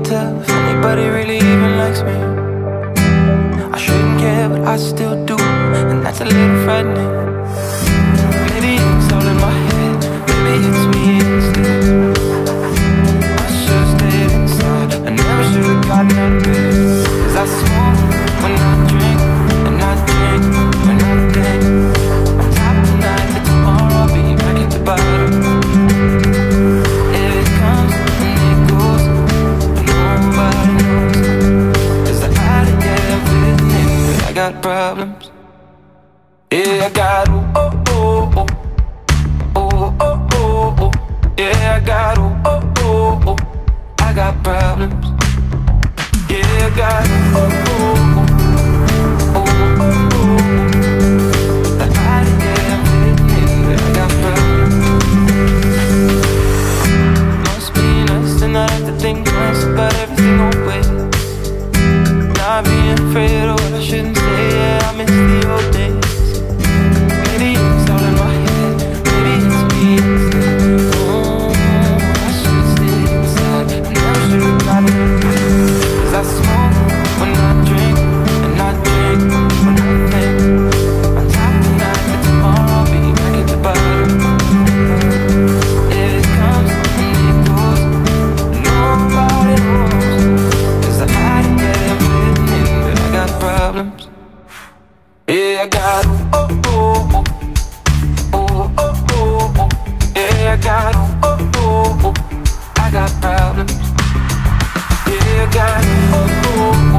tough, anybody really even likes me. I shouldn't care, but I still do, and that's a little frightening. Maybe it's all in my head, maybe it's me instead. I should've stayed inside, I never should've gotten out of bed. Cause I smoke when I drink, and I drink when I think. On top tonight, but tomorrow I'll be back at the bottom. It comes and it goes, but nobody knows. Cause I had to get everything, but I got problems. Yeah, I got oh oh oh, oh oh oh oh. Yeah, I got oh oh oh oh, I got problems. Yeah, I got oh oh oh, oh oh oh. I had to get everything, but I got problems. Must be nice to not have to think twice about everything always. Not being afraid of what I shouldn't say, yeah, I miss the old days. Maybe it's all in my head, maybe it's me instead. I should've stayed inside, I never should've gotten out. Cause I smoke when I drink, and I drink when I think. On top tonight, but tomorrow I'll be back at the bottom. It comes and it goes, nobody knows. Cause I had to get everything, but I got problems. Yeah, I got oh oh oh, oh oh oh oh. Yeah, I got oh oh oh, I got problems. Yeah, I got oh oh oh.